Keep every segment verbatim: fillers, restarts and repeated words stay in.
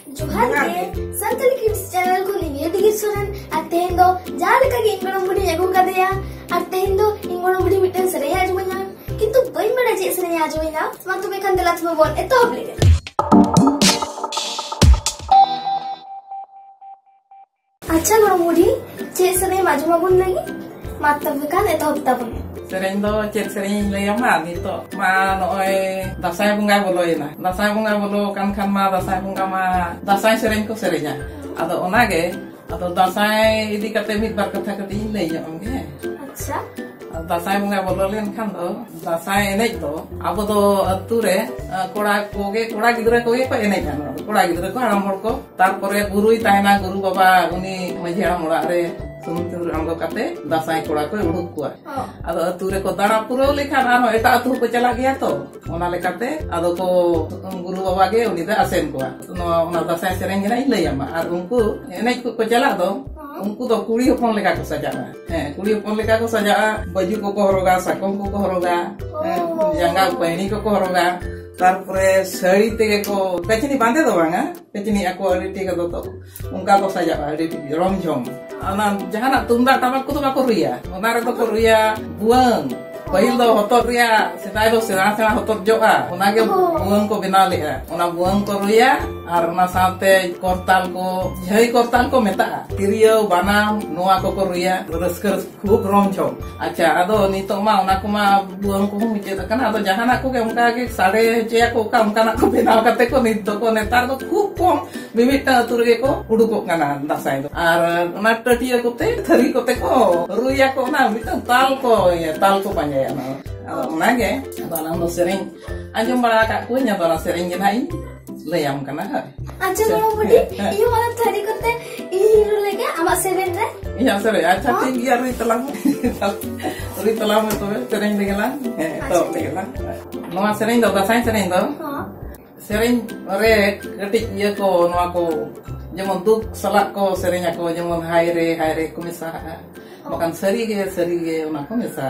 जोहार के संतली kids channel को लिंगे डिगी सोरन आ तेन दो जाले का गे इंगणम बुडी एगु कदेया आ तेन दो इंगणम बुडी मिटन सरे आजमना किंतु बई बड़ा जे सरे आजमना मा तुमे खान दला तुमे बोल ए तो ले अच्छा गणम बुडी जे सरे माजुमा बुन लगी मातब कान ए तो हप्ता बुन Sering do cek sering laya ma nito ma noy dasai bunga bolo ina dasai bunga bolo kan kan ma dasai bunga ma dasai sering ko serenya ado onage ado dasai idi kate mit bar katha kati laya onge अच्छा dasai bunga bolo len kan do dasai enej do abo do ature kora koge kora gidra koge ko enej kan kora gidra ko haram hor ko tarpore gurui tahena guru baba uni maji haram ora re Sumur anggo kate dasai kora ko uduk kuwa ado ature ko dara puro lekhan ano eta atu ko chala gaya to ona lekate ado ko guru baba ge uni da asen kuwa no ona dasai sereng ina ilaya ma ar unku enai ko ko chala do unku do kuri hopon leka ko sajaa eh kuri hopon leka ko sajaa baju ko ko horoga sakom ko ko horoga janga pehni ko ko horoga tarpore sari tege ko pechini bande do banga pechini aku ari tege do to unka ko sajaa ari romjom ana jahana tunda tamak ko to bako ruya ona re to ko ruya buang pahil do hotor ruya setai do sera sera hotor joa ona ge buang ko bena lea ona buang ko ruya ar na sate kortal ko jai kortal ko meta tirio banam noa ko ko ruya raskar khub romjom acha ado nito ma ona ko ma buang ko muje kana ado jahana ko ge unka ge sade je ko ka unka na ko bena kate ko nito ko netar do khub kom bimita atur ge ko udukok kana dasai do ar ona tatiya ko te thari ko te ko ruya ko na mita tal ko ya tal ko panya ya na ado ona ge ado na no sering anjum bara ka ko nya do na sering ge nai layam kana ha अच्छा गणम बुडी iyo mala thari kote iru lege ama seren re iya sere acha tinggi ari telang ari telang to sering de gelang eh to de gelang noa sering do dasai sering do sering re ketik ye ko noa ko jemon duk salak ko sering ako jemon haire haire ko misa makan seri ge seri ge ona ko misa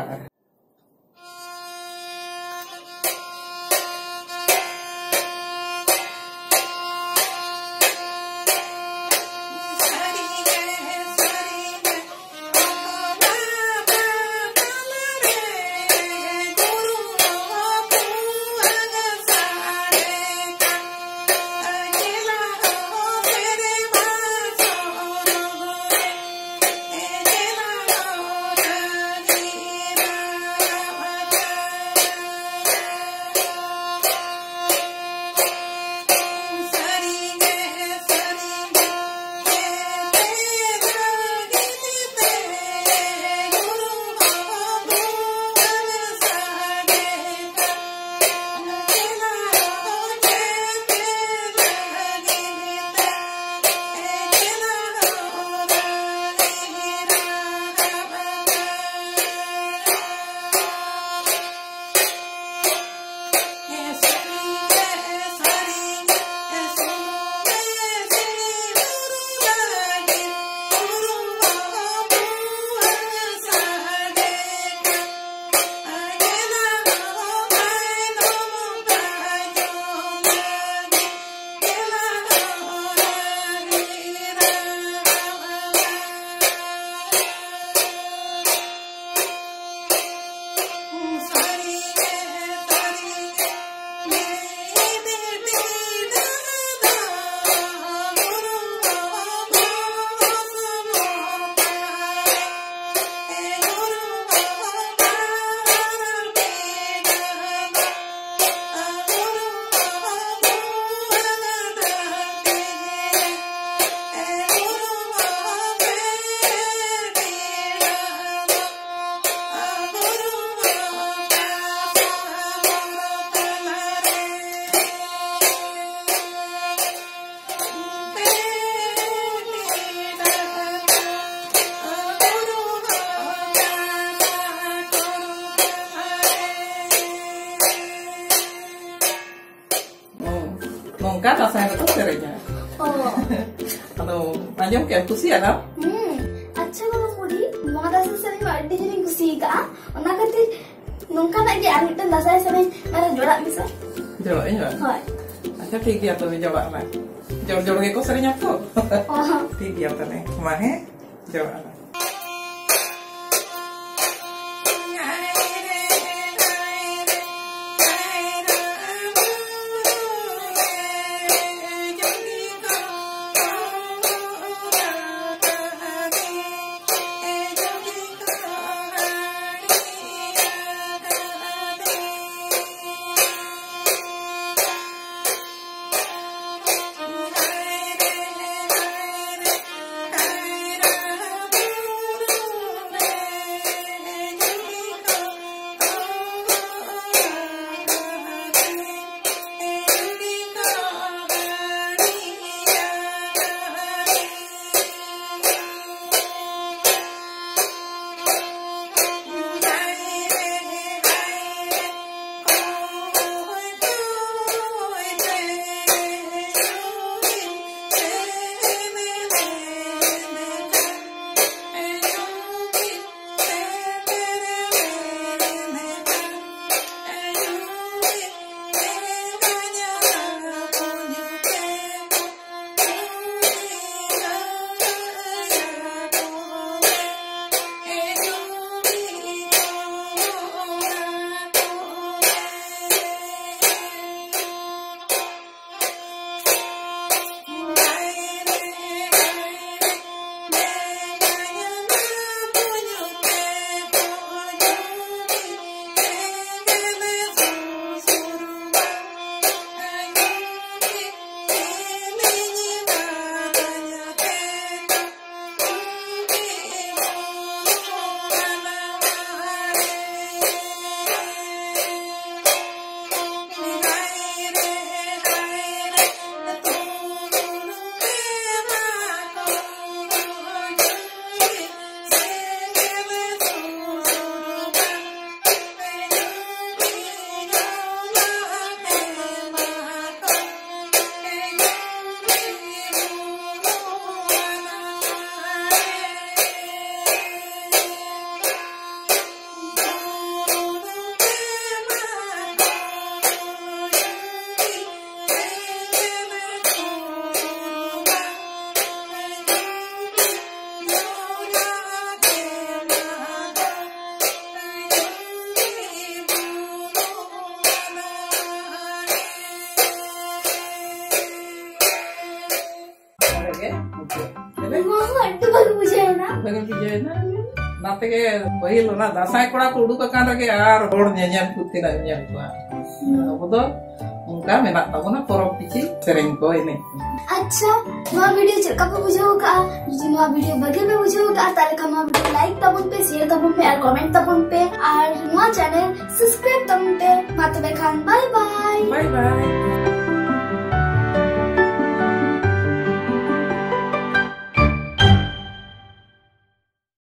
nongkat rasanya itu serenya. Oh. Ano, anjom kayak kusi ya, Hmm. अच्छा गणम बुडी मा दासा सरे अड्डी जनी कुसी का ओना खातिर नोंका नागे आर मिटन दासा सरे मारे जोड़ा मिसा जोड़ा इन हाय अच्छा ठीक है तो जोड़ा ना जोड़ जोड़ के को सेरेnya तो Oh. ठीक गया तले मा है जोड़ा Pahil na dasai kora ko uduk akan lagi ar hor nyanyian putih na nyanyian ko. Abu do उनका मेना ताबना परब पिची सेरेंग को इने. अच्छा नवा वीडियो चलका पे बुझो का जी नवा वीडियो बगे पे बुझो का तारे का नवा वीडियो लाइक तबन पे शेयर तबन पे और कमेंट तबन पे और नवा चैनल सब्सक्राइब तबन पे माते बेखान बाय बाय बाय बाय.